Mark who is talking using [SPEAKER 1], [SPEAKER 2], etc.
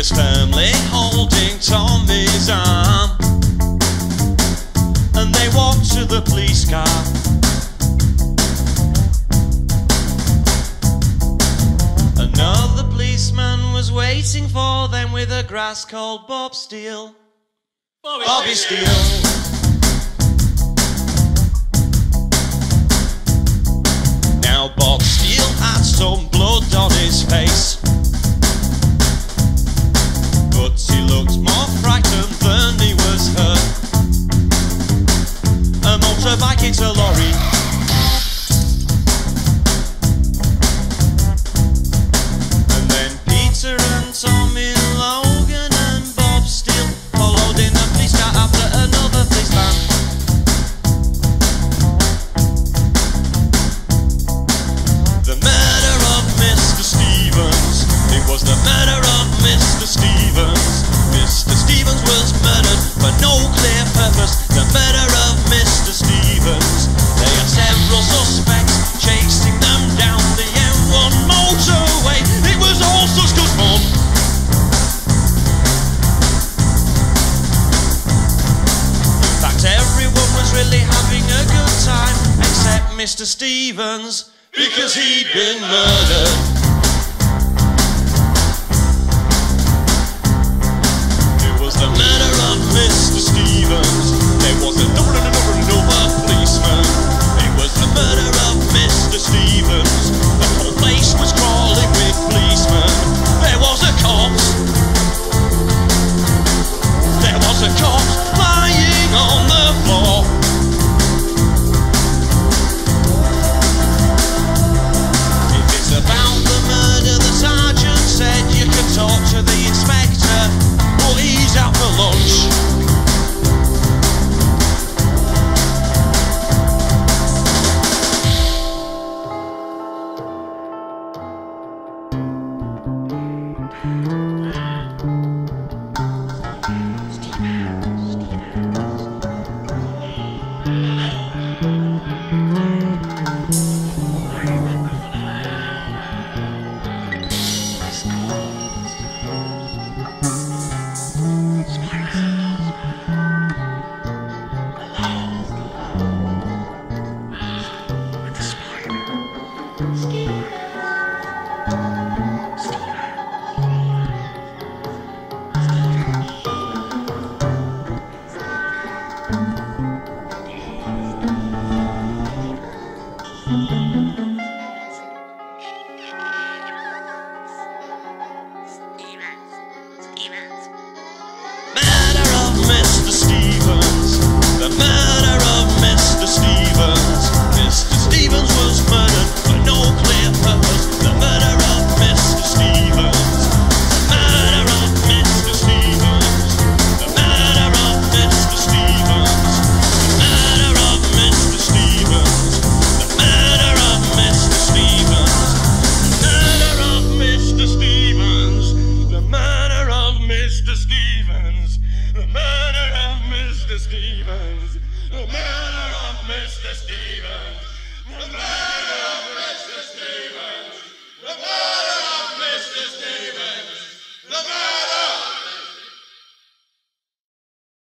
[SPEAKER 1] was firmly holding Tommy's arm, and they walked to the police car. Another policeman was waiting for them with a grass called Bob Steele. Bobby Steele. Now Bob Steele had some blood on his face, but he looked more frightened than he was hurt. A motorbike hit a lorry, and then Peter and Tommy, Logan and Bob Steele followed in a police car after another police van. The murder of Mr. Stevens, it was the murder of Mr. Stevens. Mr. Stevens was murdered for no clear purpose. The murder of Mr. Stevens. They had several suspects chasing them down the M1 motorway. It was all such good fun. In fact, everyone was really having a good time, except Mr. Stevens, because he'd been murdered. It was the murder of Mr. Stevens. There was a